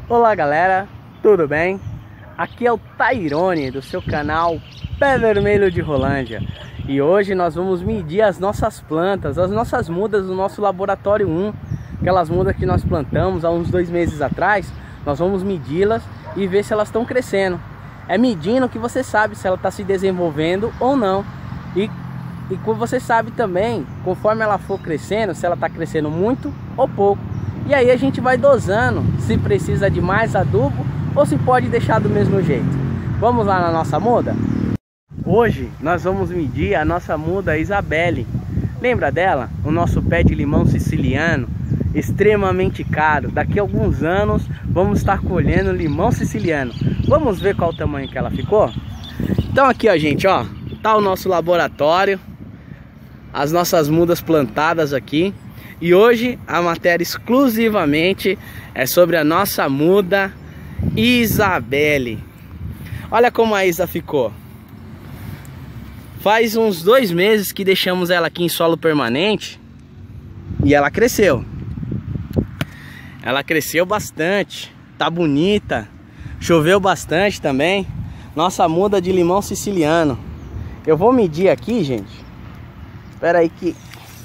Olá galera, tudo bem? Aqui é o Tairone do seu canal Pé Vermelho de Rolândia. E hoje nós vamos medir as nossas plantas, as nossas mudas do nosso laboratório 1. Aquelas mudas que nós plantamos há uns 2 meses atrás. Nós vamos medi-las e ver se elas estão crescendo. É medindo que você sabe se ela está se desenvolvendo ou não. E você sabe também, conforme ela for crescendo, se ela está crescendo muito ou pouco. E aí a gente vai dosando se precisa de mais adubo ou se pode deixar do mesmo jeito. Vamos lá na nossa muda? Hoje nós vamos medir a nossa muda Isabelle. Lembra dela? O nosso pé de limão siciliano, extremamente caro. Daqui a alguns anos vamos estar colhendo limão siciliano. Vamos ver qual o tamanho que ela ficou? Então aqui ó gente, ó, tá o nosso laboratório, as nossas mudas plantadas aqui. E hoje a matéria exclusivamente é sobre a nossa muda Isabelle. Olha como a Isa ficou. Faz uns 2 meses que deixamos ela aqui em solo permanente e ela cresceu. Ela cresceu bastante, tá bonita. Choveu bastante também. Nossa muda de limão siciliano. Eu vou medir aqui, gente. Espera aí que...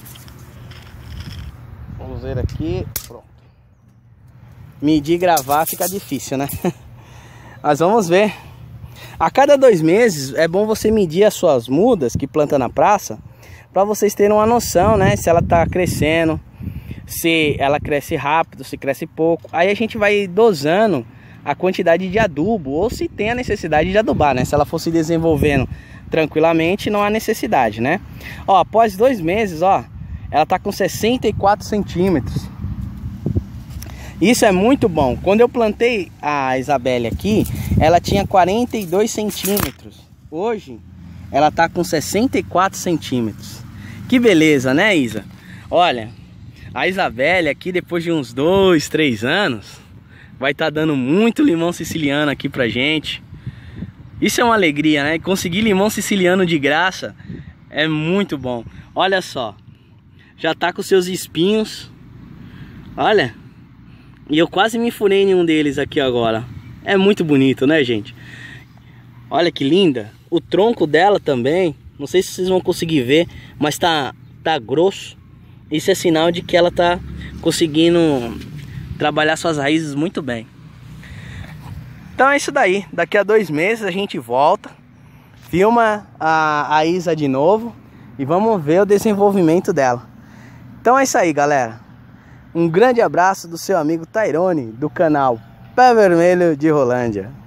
Vamos ver aqui, pronto. Medir e gravar fica difícil, né? Mas vamos ver. A cada 2 meses é bom você medir as suas mudas que planta na praça, para vocês terem uma noção, né? Se ela tá crescendo, se ela cresce rápido, se cresce pouco. Aí a gente vai dosando a quantidade de adubo, ou se tem a necessidade de adubar, né? Se ela for se desenvolvendo tranquilamente, não há necessidade, né? Ó, após 2 meses, ó, ela tá com 64 centímetros. Isso é muito bom. Quando eu plantei a Isabelle aqui, ela tinha 42 centímetros. Hoje, ela tá com 64 centímetros. Que beleza, né, Isa? Olha, a Isabelle aqui, depois de uns 2, 3 anos, vai estar dando muito limão siciliano aqui pra gente. Isso é uma alegria, né? Conseguir limão siciliano de graça é muito bom. Olha só. Já tá com seus espinhos. Olha. E eu quase me furei em um deles aqui agora. É muito bonito, né, gente? Olha que linda. O tronco dela também. Não sei se vocês vão conseguir ver, mas tá grosso. Isso é sinal de que ela tá conseguindo trabalhar suas raízes muito bem. Então é isso daí. Daqui a 2 meses a gente volta. Filma a Isa de novo. E vamos ver o desenvolvimento dela. Então é isso aí, galera. Um grande abraço do seu amigo Tairone, do canal Pé Vermelho de Rolândia.